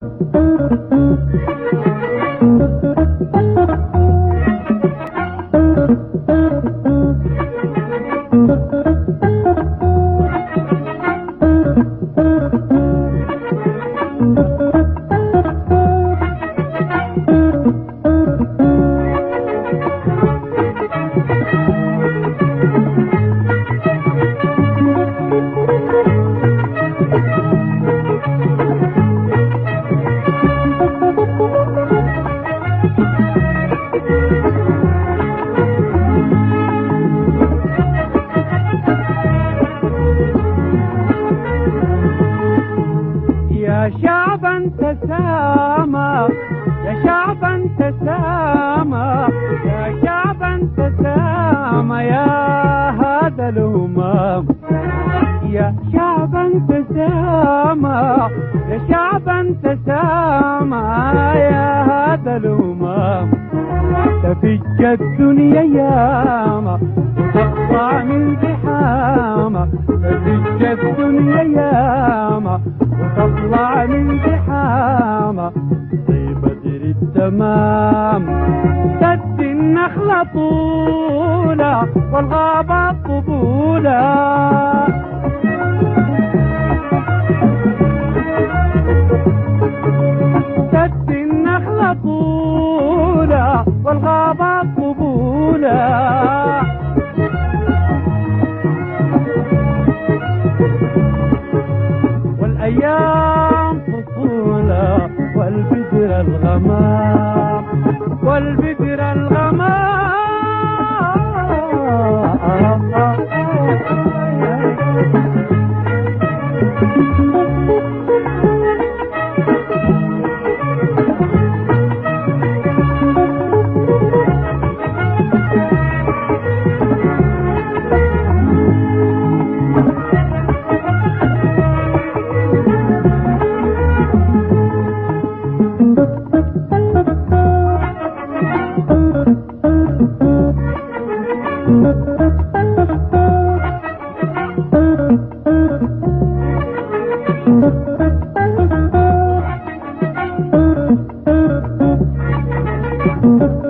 يا شعبا تسامى، يا شعبا تسامى، يا شعبا تسامى يا هذا الهمام. يا شعبا تسامى، يا شعبا تسامى يا هذا الهمام. تفج الدنيا ياما وتطلع من زحامة، تفج الدنيا ياما وتطلع من زحامة. طيب بدر التمام سد النخلة طولة والغابة طبولة. سد النخلة طولة والغابة طبولة. والأيام فصولة والبدر الغمام، والبدر الغمام. Thank you.